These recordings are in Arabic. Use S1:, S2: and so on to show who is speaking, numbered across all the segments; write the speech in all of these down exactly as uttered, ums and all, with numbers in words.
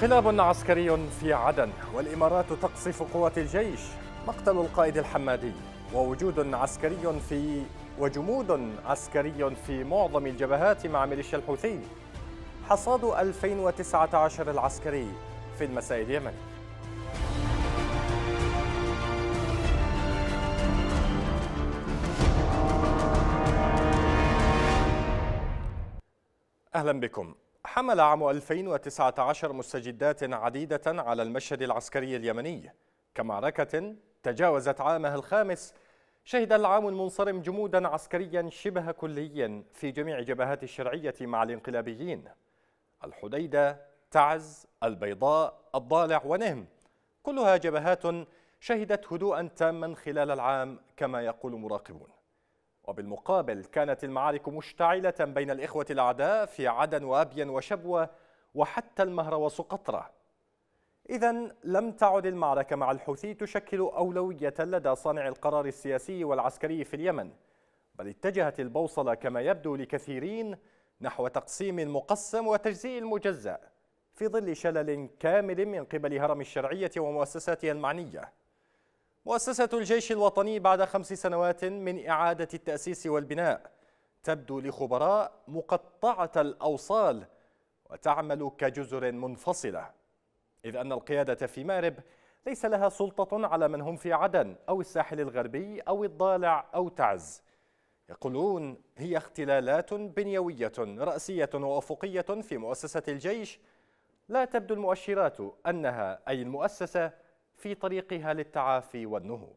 S1: انقلاب عسكري في عدن والإمارات تقصف قوات الجيش، مقتل القائد الحمادي، ووجود عسكري في وجمود عسكري في معظم الجبهات مع ميليشيا الحوثي. حصاد ألفين وتسعة عشر العسكري في المساء اليمني. أهلا بكم. حمل عام ألفين وتسعة عشر مستجدات عديدة على المشهد العسكري اليمني، كمعركة تجاوزت عامها الخامس شهد العام المنصرم جمودا عسكريا شبه كليا في جميع جبهات الشرعية مع الانقلابيين: الحديدة، تعز، البيضاء، الضالع ونهم، كلها جبهات شهدت هدوءا تاما خلال العام كما يقول مراقبون. وبالمقابل كانت المعارك مشتعلة بين الإخوة الأعداء في عدن وأبين وشبوة وحتى المهر وسقطرى. إذن لم تعد المعركة مع الحوثي تشكل أولوية لدى صانع القرار السياسي والعسكري في اليمن، بل اتجهت البوصلة كما يبدو لكثيرين نحو تقسيم المقسم وتجزيء المجزأ في ظل شلل كامل من قبل هرم الشرعية ومؤسساتها المعنية. مؤسسة الجيش الوطني بعد خمس سنوات من إعادة التأسيس والبناء تبدو لخبراء مقطعة الأوصال وتعمل كجزر منفصلة، إذ أن القيادة في مارب ليس لها سلطة على من هم في عدن أو الساحل الغربي أو الضالع أو تعز. يقولون هي اختلالات بنيوية رأسية وأفقية في مؤسسة الجيش، لا تبدو المؤشرات أنها أي المؤسسة في طريقها للتعافي والنهوض.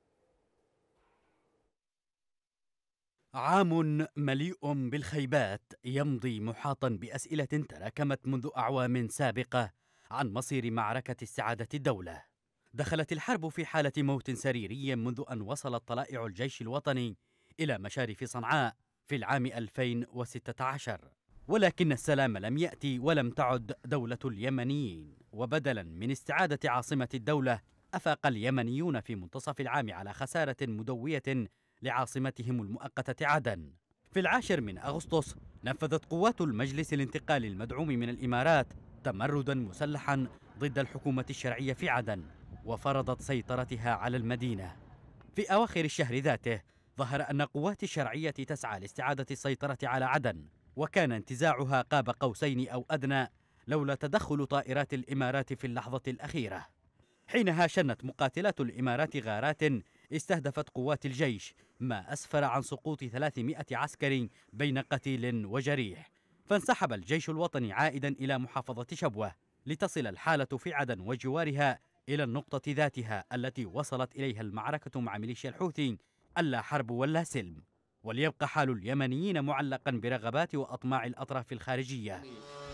S2: عام مليء بالخيبات يمضي محاطا بأسئلة تراكمت منذ أعوام سابقة عن مصير معركة استعادة الدولة. دخلت الحرب في حالة موت سريري منذ أن وصلت طلائع الجيش الوطني إلى مشارف صنعاء في العام ألفين وستة عشر، ولكن السلام لم يأتي ولم تعد دولة اليمنيين، وبدلا من استعادة عاصمة الدولة أفاق اليمنيون في منتصف العام على خسارة مدوية لعاصمتهم المؤقتة عدن. في العاشر من أغسطس نفذت قوات المجلس الانتقالي المدعوم من الإمارات تمردا مسلحا ضد الحكومة الشرعية في عدن، وفرضت سيطرتها على المدينة. في أواخر الشهر ذاته ظهر أن قوات الشرعية تسعى لاستعادة السيطرة على عدن، وكان انتزاعها قاب قوسين أو أدنى لولا تدخل طائرات الإمارات في اللحظة الأخيرة. حينها شنت مقاتلات الإمارات غارات استهدفت قوات الجيش، ما أسفر عن سقوط ثلاثمائة عسكري بين قتيل وجريح، فانسحب الجيش الوطني عائدا إلى محافظة شبوة، لتصل الحالة في عدن وجوارها إلى النقطة ذاتها التي وصلت إليها المعركة مع ميليشيا الحوثي، ألا حرب ولا سلم، وليبقى حال اليمنيين معلقا برغبات وأطماع الأطراف الخارجية.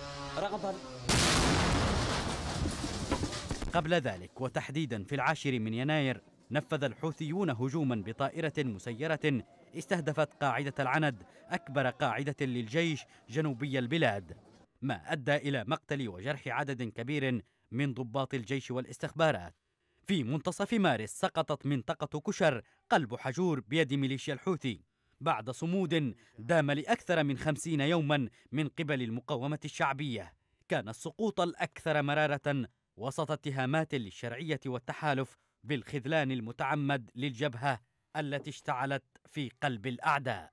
S2: قبل ذلك وتحديدا في العاشر من يناير نفذ الحوثيون هجوما بطائرة مسيرة استهدفت قاعدة العند، أكبر قاعدة للجيش جنوبي البلاد، ما أدى إلى مقتل وجرح عدد كبير من ضباط الجيش والاستخبارات. في منتصف مارس سقطت منطقة كشر قلب حجور بيد ميليشيا الحوثي بعد صمود دام لأكثر من خمسين يوما من قبل المقاومة الشعبية. كان السقوط الأكثر مرارة وسط اتهامات للشرعية والتحالف بالخذلان المتعمد للجبهة التي اشتعلت في قلب الأعداء.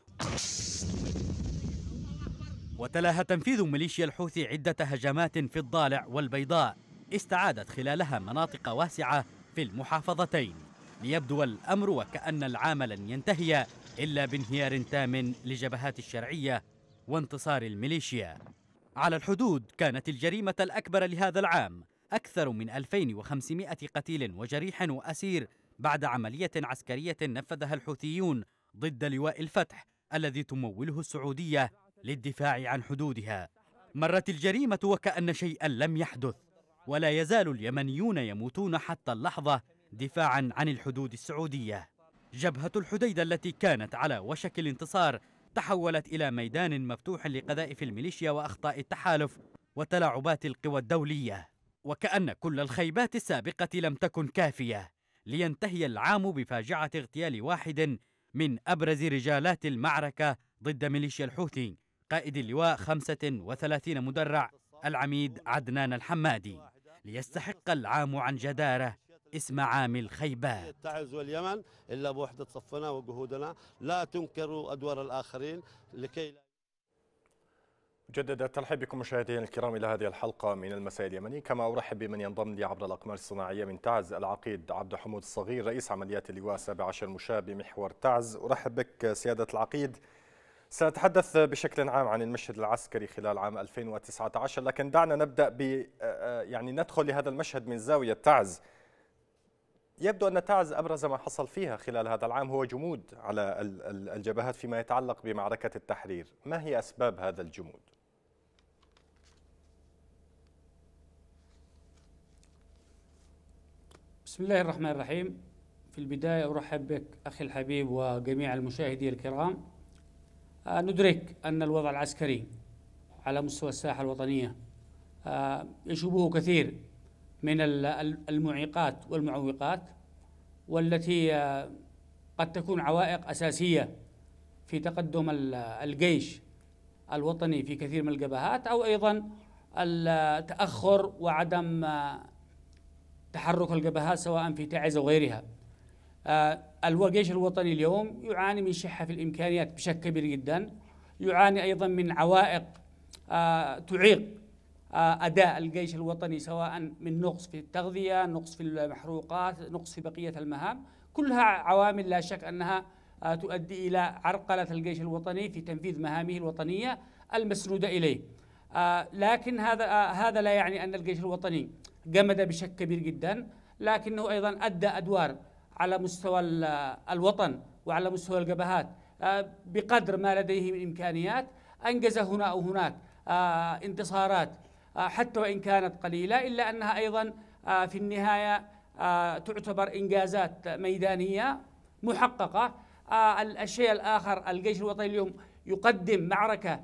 S2: وتلاها تنفيذ ميليشيا الحوثي عدة هجمات في الضالع والبيضاء استعادت خلالها مناطق واسعة في المحافظتين، ليبدو الأمر وكأن العام لن ينتهي إلا بانهيار تام لجبهات الشرعية وانتصار الميليشيا. على الحدود كانت الجريمة الأكبر لهذا العام أكثر من ألفين وخمسمائة قتيل وجريح وأسير بعد عملية عسكرية نفذها الحوثيون ضد لواء الفتح الذي تموله السعودية للدفاع عن حدودها. مرت الجريمة وكأن شيئا لم يحدث، ولا يزال اليمنيون يموتون حتى اللحظة دفاعا عن الحدود السعودية. جبهة الحديدة التي كانت على وشك الانتصار تحولت إلى ميدان مفتوح لقذائف الميليشيا وأخطاء التحالف وتلاعبات القوى الدولية، وكأن كل الخيبات السابقة لم تكن كافية لينتهي العام بفاجعة اغتيال واحد من أبرز رجالات المعركة ضد ميليشيا الحوثي، قائد اللواء خمسة وثلاثين مدرع العميد عدنان الحمادي، ليستحق العام عن جدارة اسم عام الخيبات.
S3: تعز واليمن إلا بوحدة صفنا وجهودنا، لا تنكروا أدوار الآخرين لكي لا.
S1: جدد الترحيب بكم مشاهدينا الكرام إلى هذه الحلقة من المساء اليمني، كما أرحب بمن ينضم لي عبر الأقمار الصناعية من تعز العقيد عبد حمود الصغير، رئيس عمليات اللواء السابع عشر مشاب بمحور تعز. أرحب بك سيادة العقيد. سنتحدث بشكل عام عن المشهد العسكري خلال عام ألفين وتسعة عشر، لكن دعنا نبدأ ب يعني ندخل لهذا المشهد من زاوية تعز. يبدو أن تعز أبرز ما حصل فيها خلال هذا العام هو جمود على الجبهات فيما يتعلق بمعركة التحرير، ما هي أسباب هذا الجمود؟
S4: بسم الله الرحمن الرحيم. في البداية أرحب بك أخي الحبيب وجميع المشاهدين الكرام. ندرك أن الوضع العسكري على مستوى الساحة الوطنية يشوبه كثير من المعيقات والمعوقات، والتي قد تكون عوائق أساسية في تقدم الجيش الوطني في كثير من الجبهات، أو أيضا التأخر وعدم تحرك الجبهات سواء في تعز أو غيرها. الجيش الوطني اليوم يعاني من شحة في الإمكانيات بشكل كبير جدا، يعاني أيضا من عوائق تعيق أداء الجيش الوطني، سواء من نقص في التغذية، نقص في المحروقات، نقص في بقية المهام. كلها عوامل لا شك أنها تؤدي إلى عرقلة الجيش الوطني في تنفيذ مهامه الوطنية المسنودة إليه. لكن هذا هذا لا يعني أن الجيش الوطني جمد بشكل كبير جدا، لكنه أيضا أدى أدوار على مستوى الوطن وعلى مستوى الجبهات بقدر ما لديه من إمكانيات. أنجز هنا أو هناك انتصارات حتى وإن كانت قليلة، إلا أنها أيضا في النهاية تعتبر إنجازات ميدانية محققة. الشيء الآخر، الجيش الوطني اليوم يقدم معركة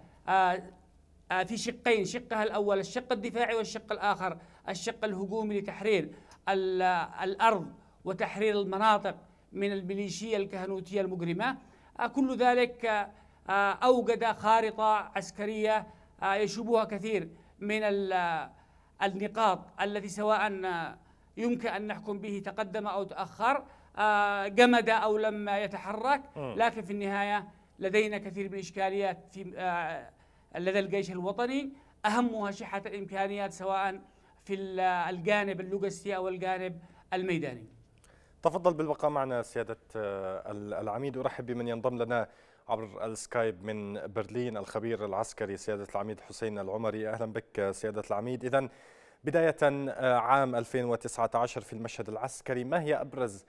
S4: في شقين، شقها الأول الشق الدفاعي، والشق الآخر الشق الهجومي لتحرير الأرض وتحرير المناطق من الميليشيا الكهنوتية المجرمة. كل ذلك أوجد خارطة عسكرية يشوبها كثير من النقاط التي سواء يمكن أن نحكم به تقدم أو تأخر، جمد أو لم يتحرك، لكن في النهاية لدينا كثير من الإشكاليات في لدى الجيش الوطني، أهمها شحة الإمكانيات سواء في الجانب اللوجستي أو الجانب الميداني.
S1: تفضل بالبقاء معنا سيادة العميد. أرحب بمن ينضم لنا عبر السكايب من برلين، الخبير العسكري سيادة العميد حسين العمري. أهلا بك سيادة العميد. إذن بداية، عام ألفين وتسعة عشر في المشهد العسكري، ما هي أبرز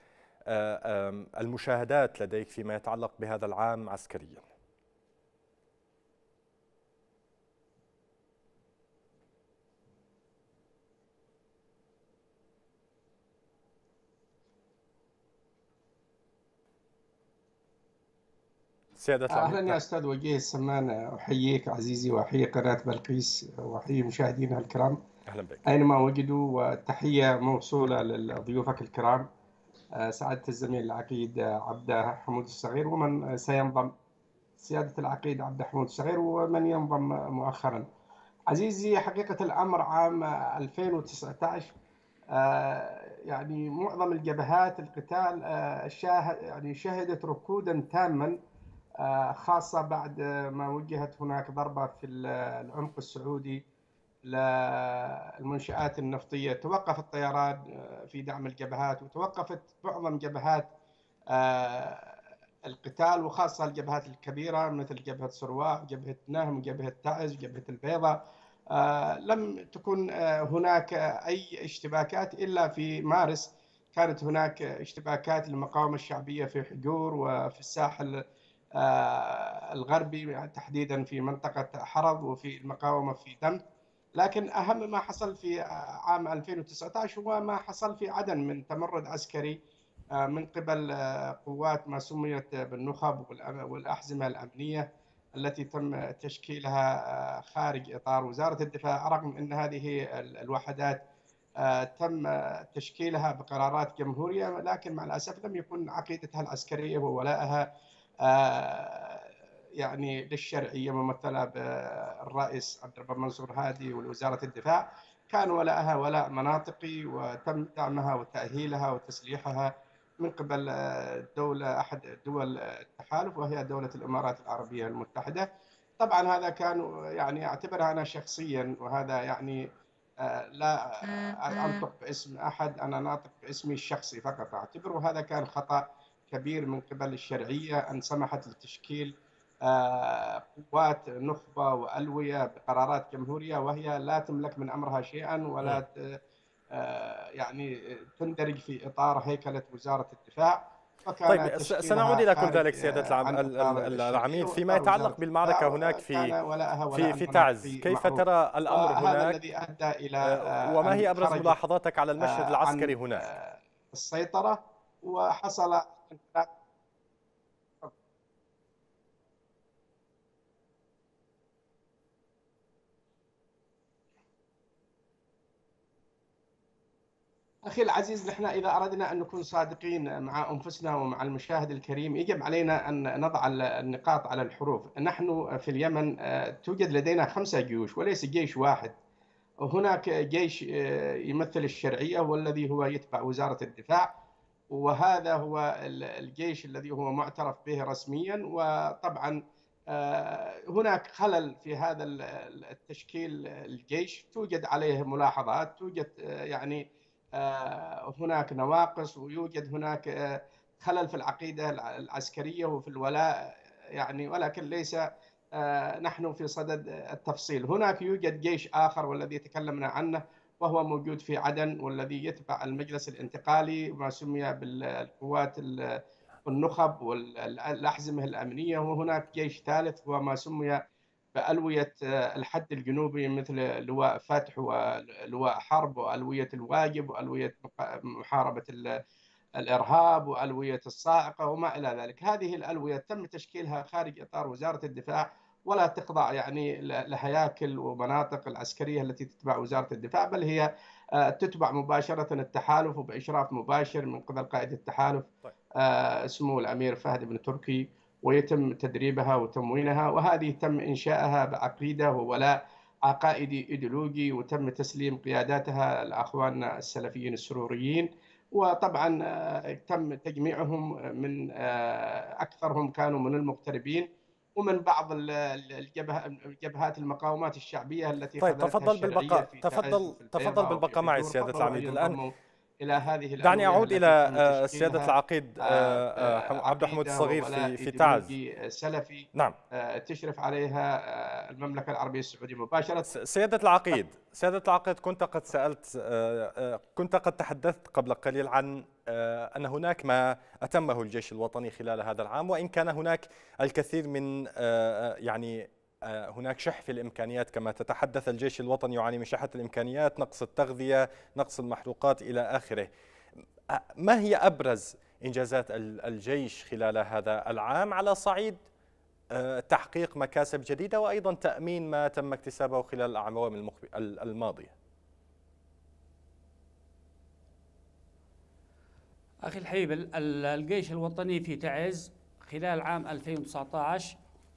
S1: المشاهدات لديك فيما يتعلق بهذا العام عسكريا؟
S5: سيادة العميد. أهلا يا أستاذ وجيه السمان، أحييك عزيزي وأحيي قناة بلقيس وأحيي مشاهدينا الكرام
S1: أهلا بك
S5: أينما وجدوا، والتحية موصولة لضيوفك الكرام سعادة الزميل العقيد عبد حمود الصغير، ومن سينضم سيادة العقيد عبد حمود الصغير، ومن ينضم مؤخرا. عزيزي، حقيقة الأمر عام ألفين وتسعة عشر يعني معظم الجبهات القتال شاهد يعني شهدت ركودا تاما، خاصة بعد ما وجهت هناك ضربة في العمق السعودي للمنشآت النفطية. توقف الطيران في دعم الجبهات، وتوقفت معظم جبهات القتال، وخاصة الجبهات الكبيرة مثل جبهة سرواء، جبهة نهم، جبهة تعز، جبهة البيضاء. لم تكن هناك أي اشتباكات إلا في مارس. كانت هناك اشتباكات للمقاومة الشعبية في حجور وفي الساحل الغربي، تحديدا في منطقة حرض، وفي المقاومة في دمت. لكن أهم ما حصل في عام ألفين وتسعة عشر هو ما حصل في عدن من تمرد عسكري من قبل قوات ما سميت بالنخب والأحزمة الأمنية التي تم تشكيلها خارج إطار وزارة الدفاع، رغم أن هذه الوحدات تم تشكيلها بقرارات جمهورية، لكن مع الأسف لم يكن عقيدتها العسكرية وولائها يعني للشرعية ممثلة بالرئيس عبد الرب منصور هادي ووزارة الدفاع، كان ولاءها ولاء مناطقي، وتم دعمها وتأهيلها وتسليحها من قبل دولة أحد دول التحالف وهي دولة الإمارات العربية المتحدة. طبعا هذا كان يعني أعتبرها أنا شخصيا، وهذا يعني لا أنطق باسم أحد، أنا ناطق باسمي الشخصي فقط، أعتبره هذا كان خطأ كبير من قبل الشرعية أن سمحت لتشكيل قوات نخبة وألوية بقرارات جمهورية وهي لا تملك من أمرها شيئا ولا يعني تندرج في إطار هيكلة وزارة الدفاع.
S1: طيب سنعود إلى كل ذلك سيادة العميد. فيما يتعلق بالمعركة هناك في في في تعز، كيف ترى الأمر هناك
S5: الذي أدى إلى
S1: وما هي أبرز ملاحظاتك على المشهد العسكري هناك؟
S5: السيطرة وحصل أخي العزيز، نحن إذا أردنا أن نكون صادقين مع أنفسنا ومع المشاهد الكريم يجب علينا أن نضع النقاط على الحروف. نحن في اليمن توجد لدينا خمسة جيوش وليس جيش واحد. هناك جيش يمثل الشرعية والذي هو يتبع وزارة الدفاع، وهذا هو الجيش الذي هو معترف به رسميا. وطبعا هناك خلل في هذا التشكيل الجيش، توجد عليه ملاحظات، توجد يعني هناك نواقص، ويوجد هناك خلل في العقيدة العسكرية وفي الولاء يعني، ولكن ليس نحن في صدد التفصيل. هناك يوجد جيش آخر والذي تكلمنا عنه وهو موجود في عدن، والذي يتبع المجلس الانتقالي وما سمي بالقوات النخب والأحزمة الأمنية. وهناك جيش ثالث هو ما سمي بألوية الحد الجنوبي مثل لواء فتح ولواء حرب وألوية الواجب وألوية محاربة الإرهاب وألوية الصاعقة وما إلى ذلك. هذه الألوية تم تشكيلها خارج إطار وزارة الدفاع ولا تخضع يعني لهياكل ومناطق العسكرية التي تتبع وزارة الدفاع، بل هي تتبع مباشرة التحالف وبإشراف مباشر من قبل قائد التحالف سمو الأمير فهد بن تركي، ويتم تدريبها وتموينها. وهذه تم إنشائها بعقيدة وولاء عقائدي إيديولوجي، وتم تسليم قياداتها لأخواننا السلفيين السروريين. وطبعا تم تجميعهم من أكثرهم كانوا من المغتربين ومن بعض الجبهات المقاومات الشعبية التي
S1: طيب تفضل بالبقاء تفضل تفضل بالبقاء معي سيادة العميد. الآن
S5: إلى هذه
S1: دعني أعود إلى سيادة العقيد عبد الحميد الصغير في في تعز.
S5: سلفي
S1: نعم
S5: تشرف عليها المملكة العربية السعودية مباشرة.
S1: سيادة العقيد سيادة العقيد كنت قد سألت كنت قد تحدثت قبل قليل عن أن هناك ما أتمه الجيش الوطني خلال هذا العام، وإن كان هناك الكثير من يعني هناك شح في الإمكانيات كما تتحدث. الجيش الوطني يعاني من شحة الإمكانيات، نقص التغذية، نقص المحروقات إلى آخره. ما هي أبرز إنجازات الجيش خلال هذا العام على صعيد تحقيق مكاسب جديدة وأيضا تأمين ما تم اكتسابه خلال الأعوام الماضية؟
S4: أخي الحبيب، الجيش الوطني في تعز خلال عام ألفين وتسعة عشر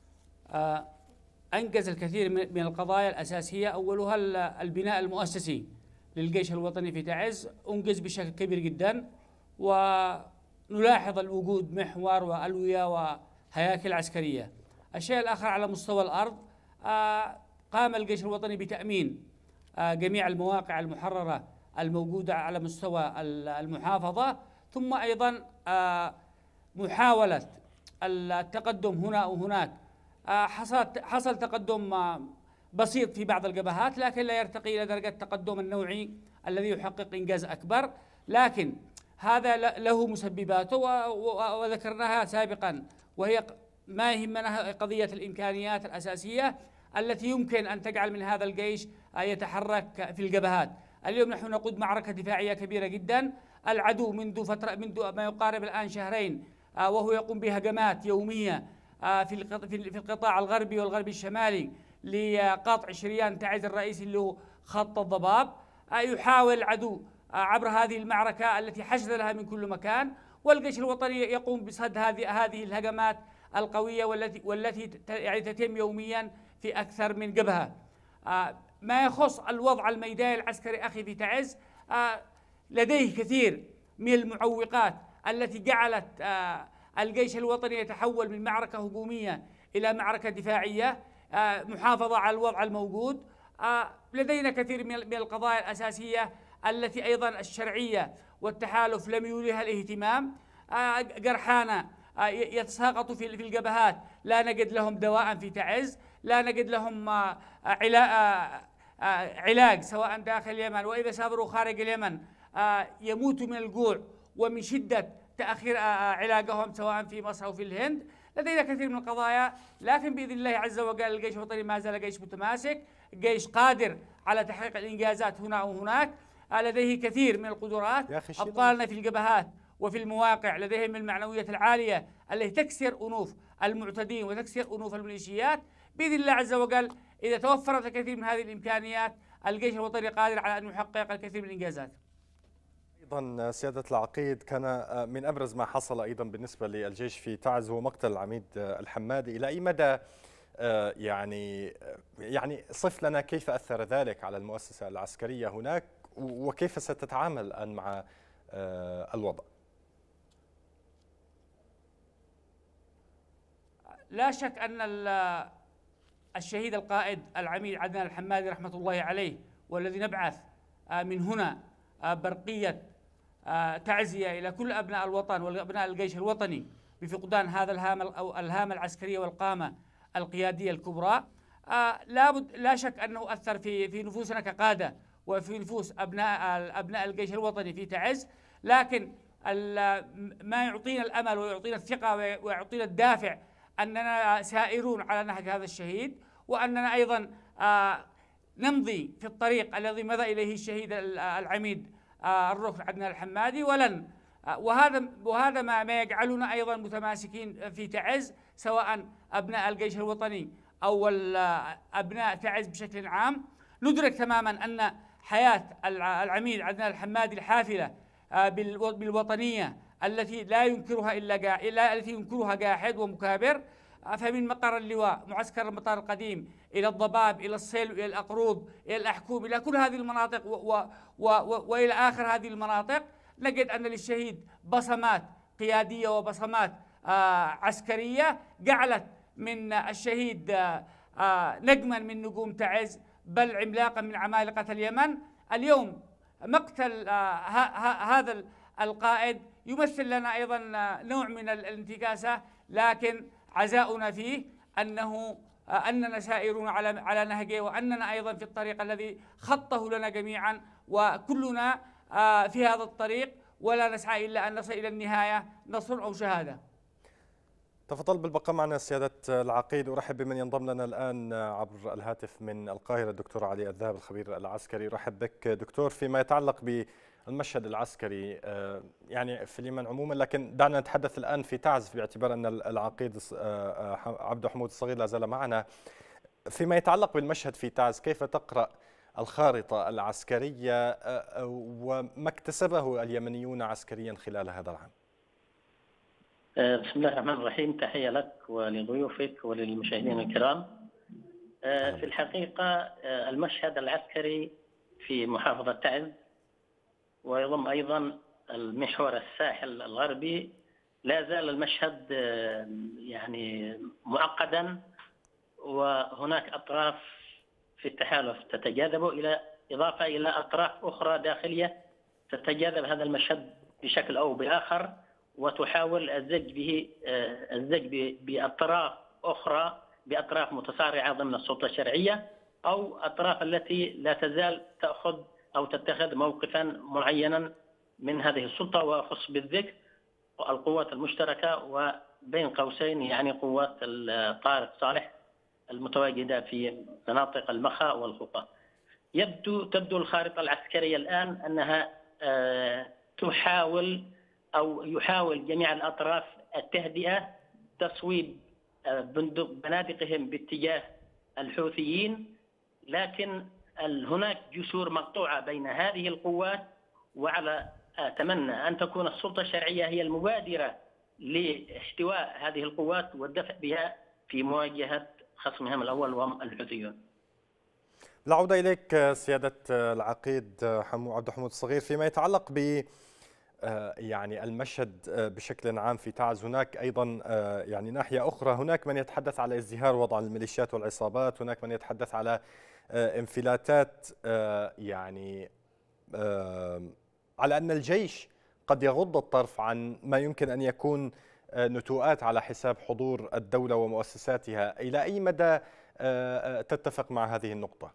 S4: أنجز الكثير من القضايا الأساسية، أولها البناء المؤسسي للجيش الوطني في تعز، أنجز بشكل كبير جدا، ونلاحظ الوجود محور وألوية وهياكل عسكرية. الشيء الآخر على مستوى الأرض، قام الجيش الوطني بتأمين جميع المواقع المحررة الموجودة على مستوى المحافظة، ثم أيضا محاولة التقدم هنا وهناك. حصل حصل تقدم بسيط في بعض الجبهات، لكن لا يرتقي إلى درجة التقدم النوعي الذي يحقق إنجاز أكبر. لكن هذا له مسبباته وذكرناها سابقا، وهي ما يهمنا قضية الإمكانيات الأساسية التي يمكن أن تجعل من هذا الجيش يتحرك في الجبهات. اليوم نحن نقود معركة دفاعية كبيرة جدا. العدو منذ فترة منذ ما يقارب الآن شهرين وهو يقوم بهجمات يومية في في القطاع الغربي والغربي الشمالي لقطع شريان تعز الرئيسي اللي هو خط الضباب. يحاول العدو عبر هذه المعركة التي حشد لها من كل مكان، والجيش الوطني يقوم بصد هذه هذه الهجمات القوية والتي والتي يعني تتم يوميا في أكثر من جبهة. ما يخص الوضع الميداني العسكري أخي في تعز، لديه كثير من المعوقات التي جعلت الجيش الوطني يتحول من معركة هجومية إلى معركة دفاعية محافظة على الوضع الموجود. لدينا كثير من القضايا الأساسية التي أيضا الشرعية والتحالف لم يولها الاهتمام. جرحانا يتساقطوا في الجبهات، لا نجد لهم دواء في تعز، لا نجد لهم علاج سواء داخل اليمن، وإذا سافروا خارج اليمن يموتوا من الجوع ومن شدة تأخير علاجهم سواء في مصر أو في الهند. لدينا كثير من القضايا، لكن بإذن الله عز وجل الجيش الوطني ما زال جيش متماسك، جيش قادر على تحقيق الإنجازات هنا وهناك، لديه كثير من القدرات. أبطالنا في الجبهات وفي المواقع لديهم من المعنوية العالية التي تكسر أنوف المعتدين وتكسر أنوف الميليشيات. بإذن الله عز وجل إذا توفرت الكثير من هذه الإمكانيات الجيش الوطني قادر على أن يحقق الكثير من الإنجازات.
S1: أيضا سيادة العقيد، كان من أبرز ما حصل أيضا بالنسبة للجيش في تعز هو مقتل العميد الحمادي. إلى أي مدى يعني يعني صف لنا كيف أثر ذلك على المؤسسة العسكرية هناك، وكيف ستتعامل الآن مع الوضع؟
S4: لا شك أن الشهيد القائد العميد عدنان الحمادي رحمة الله عليه، والذي نبعث من هنا برقية تعزية إلى كل أبناء الوطن وأبناء الجيش الوطني بفقدان هذا الهام أو الهامة العسكرية والقامة القيادية الكبرى. لا بد لا شك أنه أثر في في نفوسنا كقادة وفي نفوس أبناء أبناء الجيش الوطني في تعز، لكن ما يعطينا الأمل ويعطينا الثقة ويعطينا الدافع أننا سائرون على نهج هذا الشهيد، وأننا أيضا نمضي في الطريق الذي مضى إليه الشهيد العميد الركن عدنان الحمادي، ولن وهذا وهذا ما ما يجعلنا أيضا متماسكين في تعز، سواء أبناء الجيش الوطني أو أبناء تعز بشكل عام. ندرك تماما أن حياة العميد عدنان الحمادي الحافلة بالوطنية التي لا ينكرها إلا التي ينكرها جاحد ومكابر، فمن مقر اللواء معسكر المطار القديم إلى الضباب إلى الصيل إلى الأقروب إلى الأحكوم إلى كل هذه المناطق و و و وإلى آخر هذه المناطق، نجد أن للشهيد بصمات قيادية وبصمات آه عسكرية جعلت من الشهيد آه آه نجما من نجوم تعز، بل عملاقا من عمالقة اليمن. اليوم مقتل آه هذا القائد يمثل لنا أيضا نوع من الانتكاسة، لكن عزاؤنا فيه أنه أننا سائرون على على نهجه، وأننا أيضا في الطريق الذي خطه لنا جميعا، وكلنا في هذا الطريق ولا نسعى إلا أن نصل إلى النهاية نصر أو شهادة.
S1: تفضل بالبقاء معنا سيادة العقيد. أرحب بمن ينضم لنا الآن عبر الهاتف من القاهرة الدكتور علي الذهب الخبير العسكري. أرحب بك دكتور. فيما يتعلق بالمشهد العسكري يعني في اليمن عموما، لكن دعنا نتحدث الآن في تعز باعتبار أن العقيد عبده حمود الصغير لا زال معنا. فيما يتعلق بالمشهد في تعز، كيف تقرأ الخارطة العسكرية وما اكتسبه اليمنيون عسكريا خلال هذا العام؟
S6: بسم الله الرحمن الرحيم. تحية لك ولضيوفك وللمشاهدين الكرام. في الحقيقة المشهد العسكري في محافظة تعز ويضم أيضا المحور الساحل الغربي لا زال المشهد يعني معقدا، وهناك أطراف في التحالف تتجاذب إلى إضافة إلى أطراف أخرى داخلية تتجاذب هذا المشهد بشكل أو بآخر، وتحاول الزج به الزج بأطراف أخرى بأطراف متصارعة ضمن السلطة الشرعية، أو أطراف التي لا تزال تأخذ أو تتخذ موقفا معينا من هذه السلطة. وأخص بالذكر القوات المشتركة وبين قوسين يعني قوات طارق صالح المتواجدة في مناطق المخا والخفا. يبدو تبدو الخارطة العسكرية الآن أنها تحاول أو يحاول جميع الأطراف التهدئة، تصويب بنادقهم باتجاه الحوثيين، لكن هناك جسور مقطوعة بين هذه القوات، وعلى أتمنى أن تكون السلطة الشرعية هي المبادرة لاحتواء هذه القوات والدفع بها في مواجهة خصمهم الأول وهم الحوثيون.
S1: العودة إليك سيادة العقيد حمو عبد الحمود الصغير، فيما يتعلق ب يعني المشهد بشكل عام في تعز، هناك أيضا يعني ناحية أخرى، هناك من يتحدث على ازدهار وضع الميليشيات والعصابات، هناك من يتحدث على انفلاتات، يعني على أن الجيش قد يغض الطرف عن ما يمكن أن يكون نتوءات على حساب حضور الدولة ومؤسساتها. إلى أي مدى تتفق مع هذه النقطة؟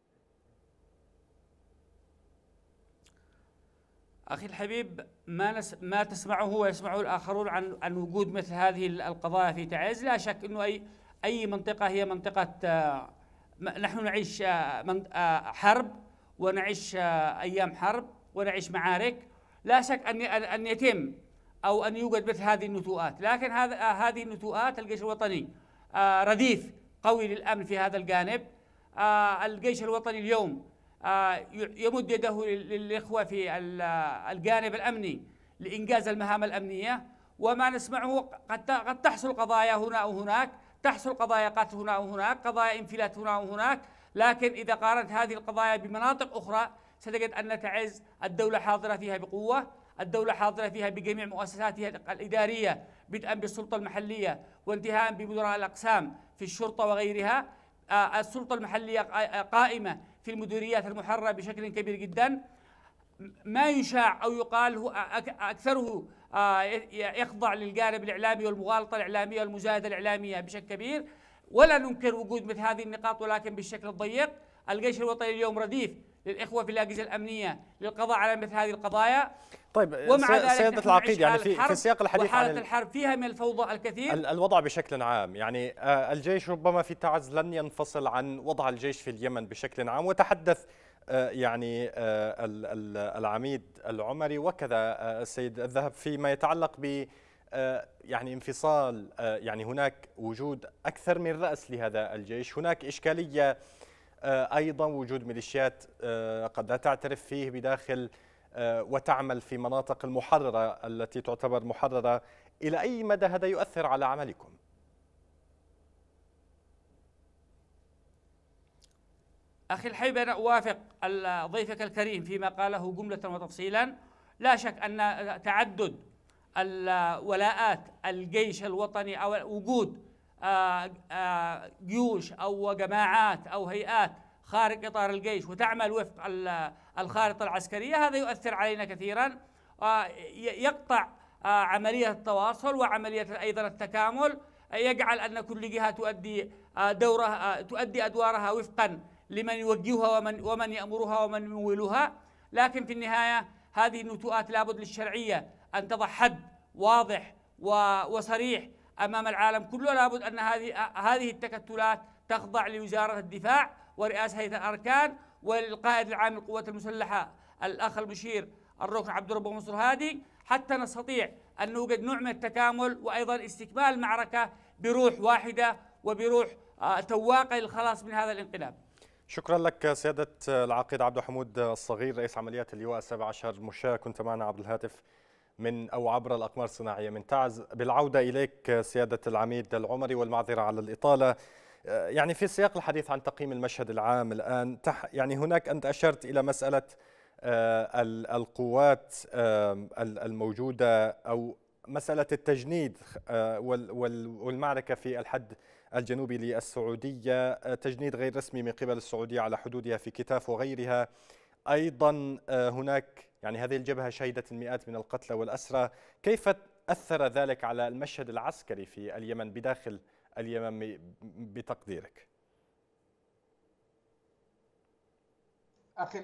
S4: أخي الحبيب، ما نس ما تسمعه ويسمعه الآخرون عن عن وجود مثل هذه القضايا في تعز، لا شك أنه أي أي منطقة هي منطقة، آه نحن نعيش آه من آه حرب، ونعيش آه أيام حرب، ونعيش معارك. لا شك أن أن يتم أو أن يوجد مثل هذه النتوءات، لكن هذا آه هذه النتوءات الجيش الوطني آه رديف قوي للأمن في هذا الجانب. آه الجيش الوطني اليوم يمد يده للإخوة في الجانب الأمني لإنجاز المهام الأمنية، وما نسمعه قد قد تحصل قضايا هنا أو هناك، تحصل قضايا قتل هنا أو هناك، قضايا انفلات هنا أو هناك، لكن إذا قارنت هذه القضايا بمناطق أخرى ستجد أن تعز الدولة حاضرة فيها بقوة، الدولة حاضرة فيها بجميع مؤسساتها الإدارية، بدءا بالسلطة المحلية وانتهاء بمدراء الأقسام في الشرطة وغيرها. السلطة المحلية قائمة في المديريات المحررة بشكل كبير جدا. ما يشاع أو يقال هو أكثره يخضع للجانب الإعلامي والمغالطة الإعلامية والمزايدة الإعلامية بشكل كبير، ولا ننكر وجود مثل هذه النقاط، ولكن بالشكل الضيق. الجيش الوطني اليوم رديف للإخوة في الأجهزة الأمنية للقضاء على مثل هذه القضايا.
S1: طيب
S4: ومع ذلك
S1: سيادة العقيد، يعني في, في سياق الحديث
S4: وحالة
S1: عن
S4: الحرب فيها من الفوضى الكثير.
S1: الوضع بشكل عام، يعني الجيش ربما في تعز لن ينفصل عن وضع الجيش في اليمن بشكل عام، وتحدث يعني العميد العمري وكذا السيد الذهب فيما يتعلق ب يعني انفصال، يعني هناك وجود أكثر من رأس لهذا الجيش، هناك إشكالية أيضا وجود ميليشيات قد لا تعترف فيه بداخل وتعمل في مناطق المحررة التي تعتبر محررة. إلى أي مدى هذا يؤثر على عملكم؟
S4: أخي الحبيب، أنا أوافق ضيفك الكريم فيما قاله جملة وتفصيلا. لا شك أن تعدد الولاءات الجيش الوطني أو وجود جيوش أو جماعات أو هيئات خارج إطار الجيش وتعمل وفق الخارطة العسكرية، هذا يؤثر علينا كثيرا، يقطع عملية التواصل وعملية أيضا التكامل، يجعل أن كل جهة تؤدي دورها تؤدي أدوارها وفقا لمن يوجهها ومن ومن يأمرها ومن يمولها. لكن في النهاية هذه النتوءات لابد للشرعية أن تضع حد واضح وصريح أمام العالم كله. لابد أن هذه هذه التكتلات تخضع لوزارة الدفاع ورئاسة هيئة الأركان والقائد العام للقوات المسلحة الأخ المشير الركن عبد الرب منصور هادي، حتى نستطيع أن نوجد نوع من التكامل وأيضا استكمال المعركة بروح واحدة وبروح تواقة للخلاص من هذا الانقلاب.
S1: شكرا لك سيادة العقيد عبد الحمود الصغير، رئيس عمليات اللواء السابع عشر مشاة، كنت معنا عبر الهاتف من أو عبر الأقمار الصناعية من تعز. بالعودة إليك سيادة العميد العمري، والمعذرة على الإطالة، يعني في سياق الحديث عن تقييم المشهد العام الآن، يعني هناك أنت أشرت إلى مسألة القوات الموجودة أو مسألة التجنيد والمعركة في الحد الجنوبي للسعودية، تجنيد غير رسمي من قبل السعودية على حدودها في كتاف وغيرها. أيضا هناك يعني هذه الجبهة شهدت المئات من القتلى والأسرى. كيف أثر ذلك على المشهد العسكري في اليمن بداخل اليمن بتقديرك؟
S5: أخي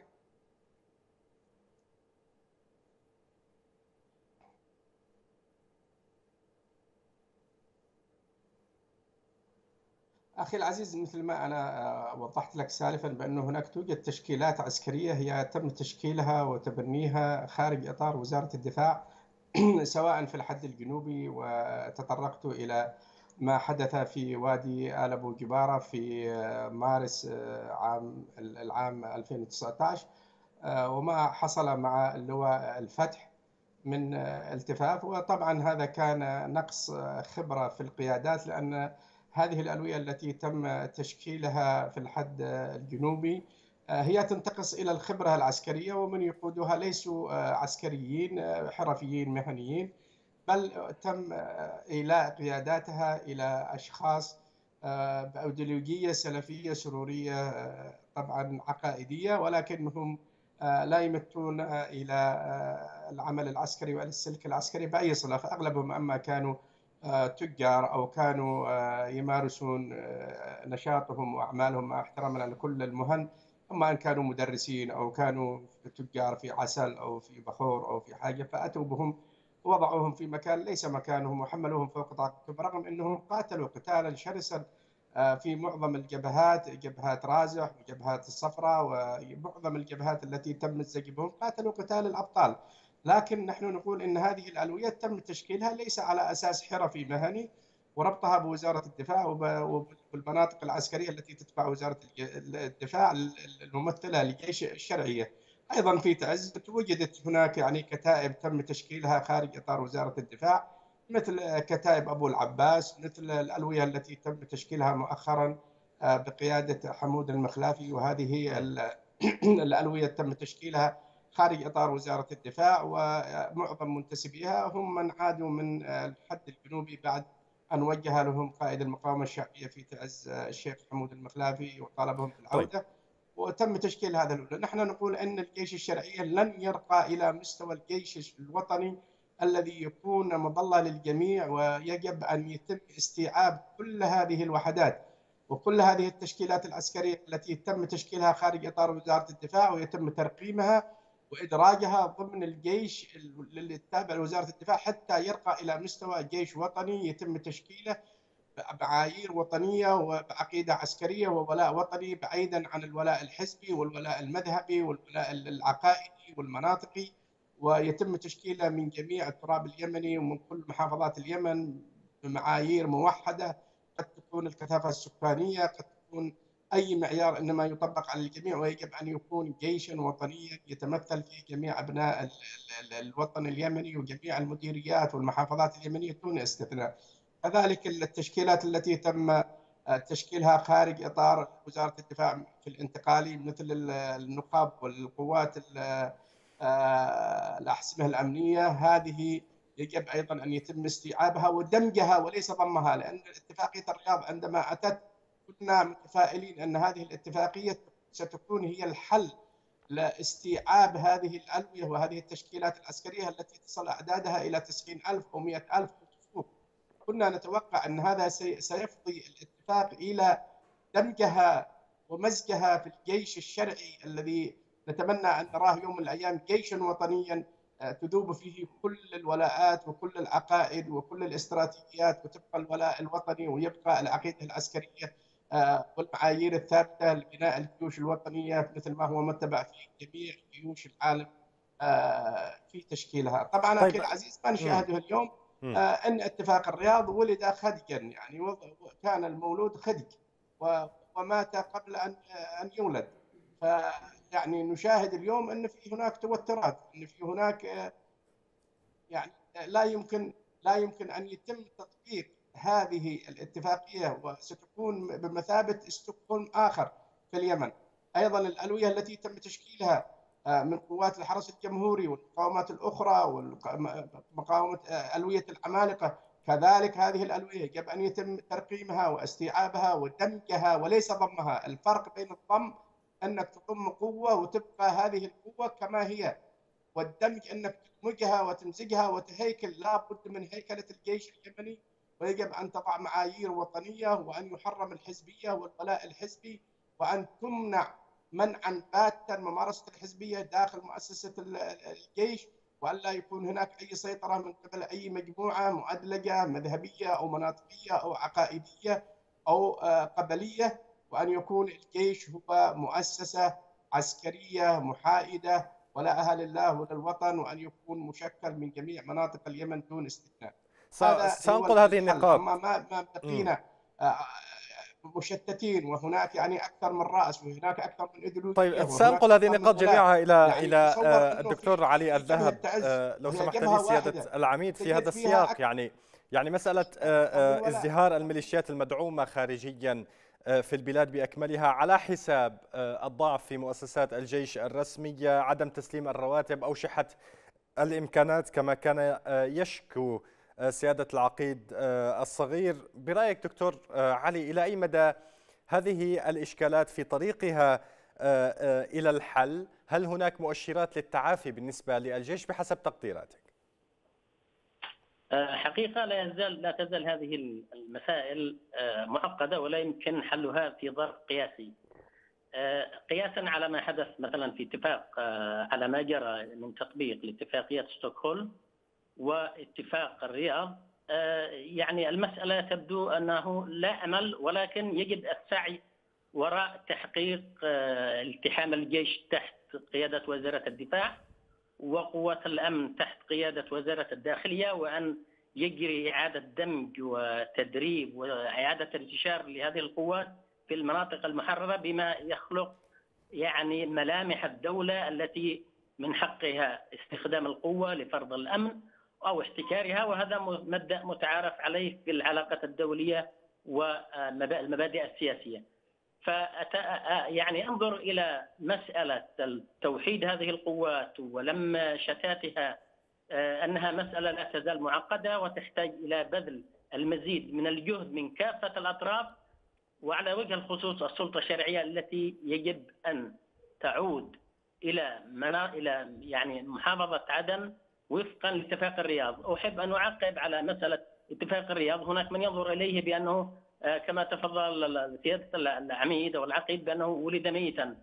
S5: أخي العزيز، مثل ما أنا وضحت لك سالفا بأنه هناك توجد تشكيلات عسكرية هي تم تشكيلها وتبنيها خارج إطار وزارة الدفاع سواء في الحد الجنوبي، وتطرقت إلى ما حدث في وادي آل أبو جبارة في مارس عام العام ألفين وتسعة عشر، وما حصل مع اللواء الفتح من التفاف. وطبعا هذا كان نقص خبرة في القيادات، لأن هذه الألوية التي تم تشكيلها في الحد الجنوبي هي تنتقص إلى الخبرة العسكرية، ومن يقودها ليسوا عسكريين حرفيين مهنيين، بل تم إيلاء قياداتها إلى أشخاص بأيديولوجية سلفية سرورية طبعا عقائدية، ولكنهم لا يمتون إلى العمل العسكري وإلى السلك العسكري بأي صلة. فأغلبهم أما كانوا تجار أو كانوا يمارسون نشاطهم وأعمالهم مع احترامنا لكل المهن، أما أن كانوا مدرسين أو كانوا تجار في عسل أو في بخور أو في حاجة، فأتوا بهم ووضعوهم في مكان ليس مكانهم وحملوهم فوق طاقتهم، رغم أنهم قاتلوا قتالا شرسا في معظم الجبهات، جبهات رازح وجبهات الصفراء ومعظم الجبهات التي تم الزج بهم، قاتلوا قتال الأبطال. لكن نحن نقول إن هذه الألوية تم تشكيلها ليس على أساس حرفي مهني، وربطها بوزارة الدفاع وبالمناطق العسكرية التي تتبع وزارة الدفاع الممثلة للجيش الشرعية. أيضا في تعز وجدت هناك يعني كتائب تم تشكيلها خارج إطار وزارة الدفاع، مثل كتائب أبو العباس، مثل الألوية التي تم تشكيلها مؤخرا بقيادة حمود المخلافي، وهذه الألوية تم تشكيلها خارج إطار وزارة الدفاع، ومعظم منتسبيها هم من عادوا من الحد الجنوبي بعد أن وجه لهم قائد المقاومة الشعبية في تعز الشيخ حمود المخلافي وطالبهم بالعودة. طيب. وتم تشكيل هذا الأولى. نحن نقول أن الجيش الشرعي لن يرقى إلى مستوى الجيش الوطني الذي يكون مظلة للجميع، ويجب أن يتم استيعاب كل هذه الوحدات وكل هذه التشكيلات العسكرية التي تم تشكيلها خارج إطار وزارة الدفاع، ويتم ترقيمها وإدراجها ضمن الجيش التابع لوزارة الدفاع حتى يرقى إلى مستوى جيش وطني يتم تشكيله بعايير وطنية وبعقيدة عسكرية وولاء وطني، بعيدا عن الولاء الحزبي والولاء المذهبي والولاء العقائدي والمناطقي، ويتم تشكيله من جميع التراب اليمني ومن كل محافظات اليمن بمعايير موحدة، قد تكون الكثافة السكانية، قد تكون أي معيار، إنما يطبق على الجميع، ويجب أن يكون جيشا وطنيا يتمثل في جميع أبناء الوطن اليمني وجميع المديريات والمحافظات اليمنية دون استثناء. كذلك التشكيلات التي تم تشكيلها خارج إطار وزارة الدفاع في الانتقالي، مثل النقاب والقوات الأحزمة الأمنية، هذه يجب أيضا أن يتم استيعابها ودمجها وليس ضمها، لأن اتفاقية الرياض عندما أتت كنا متفائلين أن هذه الاتفاقية ستكون هي الحل لاستيعاب هذه الألوية وهذه التشكيلات العسكرية التي تصل أعدادها إلى تسعين ألف أو مئة ألف. كنا نتوقع أن هذا سيفضي الاتفاق إلى دمجها ومزجها في الجيش الشرعي الذي نتمنى أن نراه يوم من الأيام جيشا وطنيا تذوب فيه كل الولاءات وكل العقائد وكل الاستراتيجيات، وتبقى الولاء الوطني ويبقى العقيدة العسكرية والمعايير الثابتة لبناء الجيوش الوطنية مثل ما هو متبع في جميع جيوش العالم في تشكيلها. طبعا أخي العزيز ما نشاهده اليوم أن اتفاق الرياض ولد خدجا، يعني كان المولود خدج ومات قبل أن أن يولد. فيعني نشاهد اليوم أن في هناك توترات، أن في هناك يعني لا يمكن لا يمكن أن يتم تطبيق هذه الاتفاقية، وستكون بمثابة ستوكهولم آخر في اليمن. أيضا الألوية التي تم تشكيلها من قوات الحرس الجمهوري والمقاومات الأخرى ومقاومة ألوية العمالقة، كذلك هذه الألوية يجب أن يتم ترقيمها واستيعابها ودمجها وليس ضمها. الفرق بين الضم أنك تضم قوة وتبقى هذه القوة كما هي، والدمج أنك تدمجها وتمزجها وتهيكل. لا بد من هيكلة الجيش اليمني، ويجب أن تضع معايير وطنية، وأن يحرم الحزبية والولاء الحزبي، وأن تمنع منعا باتا ممارسة الحزبية داخل مؤسسة الجيش، وأن لا يكون هناك أي سيطرة من قبل أي مجموعة مؤدلجة مذهبية أو مناطقية أو عقائدية أو قبلية، وأن يكون الجيش هو مؤسسة عسكرية محايدة ولها لله وللوطن، وأن يكون مشكل من جميع مناطق اليمن دون استثناء.
S1: سأنقل هذه النقاط.
S5: أما ما ما بقينا مشتتين، وهناك يعني اكثر من راس، وهناك اكثر من ايديولوجيه.
S1: طيب سأنقل هذه النقاط جميعها الى
S5: يعني
S1: الى
S5: تصور
S1: الدكتور علي الذهب. لو
S5: وهي
S1: سمحت لي
S5: جبهة
S1: سيادة
S5: واحدة
S1: العميد في هذا
S5: تجد فيها
S1: السياق، يعني يعني مسألة ازدهار الميليشيات المدعومة خارجيا في البلاد بأكملها على حساب الضعف في مؤسسات الجيش الرسمية، عدم تسليم الرواتب أو شحة الإمكانات كما كان يشكو سيادة العقيد الصغير. برأيك دكتور علي إلى أي مدى هذه الإشكالات في طريقها إلى الحل؟ هل هناك مؤشرات للتعافي بالنسبة للجيش بحسب تقديراتك؟
S6: حقيقة لا يزال لا تزال هذه المسائل معقدة ولا يمكن حلها في ظرف قياسي. قياسا على ما حدث مثلا في اتفاق، على ما جرى من تطبيق لاتفاقية ستوكهولم واتفاق الرياض، يعني المسألة تبدو أنه لا أمل، ولكن يجب السعي وراء تحقيق التحام الجيش تحت قيادة وزارة الدفاع وقوات الأمن تحت قيادة وزارة الداخلية، وأن يجري إعادة دمج وتدريب وإعادة انتشار لهذه القوات في المناطق المحررة بما يخلق يعني ملامح الدولة التي من حقها استخدام القوة لفرض الأمن أو احتكارها، وهذا مبدأ متعارف عليه في العلاقات الدولية والمبادئ السياسية. ف يعني انظر إلى مسألة توحيد هذه القوات ولم شتاتها أنها مسألة لا تزال معقدة وتحتاج إلى بذل المزيد من الجهد من كافة الأطراف، وعلى وجه الخصوص السلطة الشرعية التي يجب أن تعود إلى منا... إلى يعني محافظة عدن وفقا لاتفاق الرياض. أحب أن أعقب على مسألة اتفاق الرياض. هناك من ينظر إليه بأنه كما تفضل سيادة العميد أو العقيد بأنه ولد ميتا.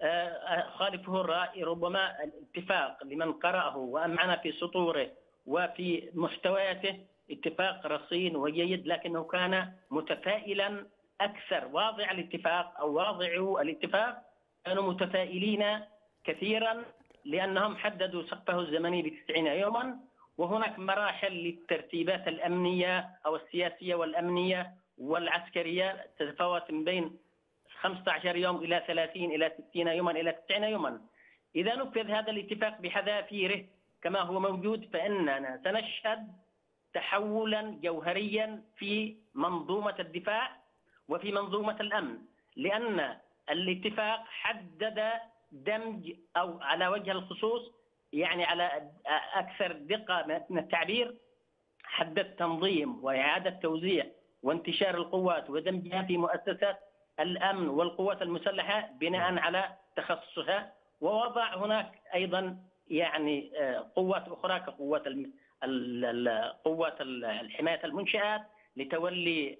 S6: خالفه الرأي. ربما الاتفاق لمن قرأه وأمعن في سطوره وفي محتوياته اتفاق رصين وجيد، لكنه كان متفائلا أكثر. واضع الاتفاق أو واضعو الاتفاق كانوا متفائلين كثيرا لأنهم حددوا سقفه الزمني بتسعين يوما، وهناك مراحل للترتيبات الأمنية أو السياسية والأمنية والعسكرية تتفاوت من بين خمسة عشر يوم إلى ثلاثين إلى ستين يوما إلى تسعين يوما. إذا نفذ هذا الاتفاق بحذافيره كما هو موجود فإننا سنشهد تحولا جوهريا في منظومة الدفاع وفي منظومة الأمن، لأن الاتفاق حدد دمج أو على وجه الخصوص يعني على أكثر دقة من التعبير حدد تنظيم وإعادة توزيع وانتشار القوات ودمجها في مؤسسات الأمن والقوات المسلحة بناء على تخصصها، ووضع هناك أيضا يعني قوات أخرى كقوات قوات الحماية المنشآت لتولي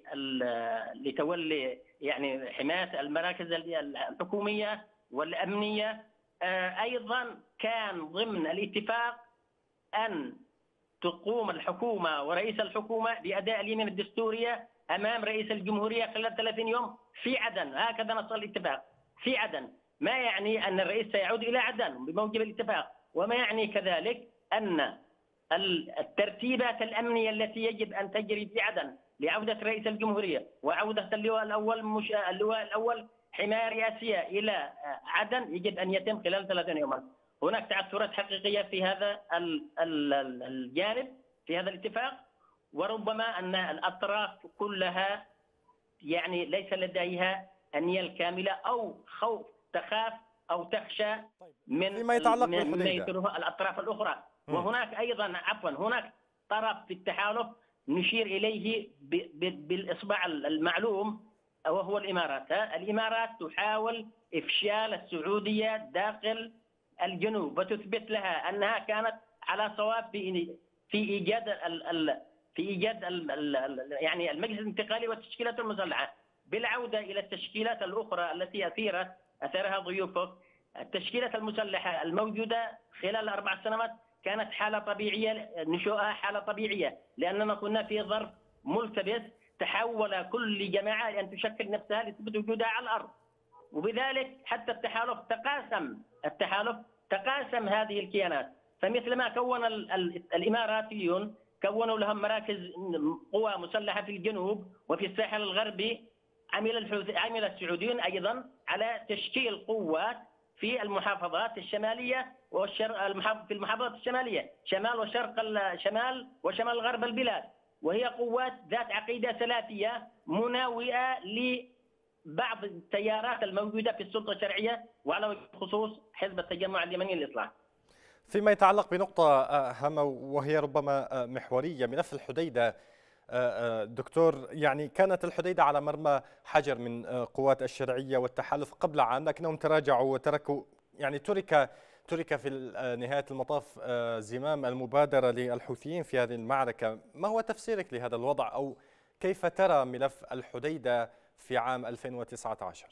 S6: لتولي يعني حماية المراكز الحكومية والأمنية. أيضا كان ضمن الاتفاق أن تقوم الحكومة ورئيس الحكومة بأداء اليمين الدستورية أمام رئيس الجمهورية خلال ثلاثين يوم في عدن. هكذا نص الاتفاق في عدن، ما يعني أن الرئيس سيعود إلى عدن بموجب الاتفاق، وما يعني كذلك أن الترتيبات الأمنية التي يجب أن تجري في عدن لعودة رئيس الجمهورية وعودة اللواء الأول مش... اللواء الأول حماية رئاسية إلى عدن يجب أن يتم خلال ثلاثين يوما. هناك تعثرات حقيقية في هذا الجانب في هذا الاتفاق، وربما أن الأطراف كلها يعني ليس لديها النية الكاملة أو خوف تخاف أو تخشى من
S1: فيما يتعلق
S6: من يثيرها الأطراف الأخرى. م. وهناك أيضا عفوا هناك طرف في التحالف نشير إليه بالإصبع المعلوم وهو الإمارات. الإمارات تحاول إفشال السعودية داخل الجنوب وتثبت لها أنها كانت على صواب في في إيجاد ال ال في إيجاد ال ال يعني المجلس الانتقالي والتشكيلات المسلحة بالعودة إلى التشكيلات الأخرى التي أثيرت أثرها ضيوفك. التشكيلات المسلحة الموجودة خلال أربع سنوات كانت حالة طبيعية، نشوءها حالة طبيعية، لأننا كنا في ظرف ملتبس تحول كل جماعة أن تشكل نفسها لتثبت وجودها على الأرض، وبذلك حتى التحالف تقاسم التحالف تقاسم هذه الكيانات. فمثل ما كون الإماراتيون كونوا لهم مراكز قوى مسلحة في الجنوب وفي الساحل الغربي عمل الحوثي عمل السعوديون أيضا على تشكيل قوات في المحافظات الشمالية والشرق المحافظ في المحافظات الشمالية شمال وشرق الشمال وشمال غرب البلاد، وهي قوات ذات عقيدة سلفية مناوئة لبعض التيارات الموجودة في السلطة الشرعية وعلى وجه الخصوص حزب التجمع اليمني للإصلاح.
S1: فيما يتعلق بنقطة هامة وهي ربما محورية، ملف الحديدة دكتور، يعني كانت الحديدة على مرمى حجر من قوات الشرعية والتحالف قبل عام، لكنهم تراجعوا وتركوا، يعني ترك ترك في نهاية المطاف زمام المبادرة للحوثيين في هذه المعركة. ما هو تفسيرك لهذا الوضع، أو كيف ترى ملف الحديدة في عام ألفين وتسعة عشر؟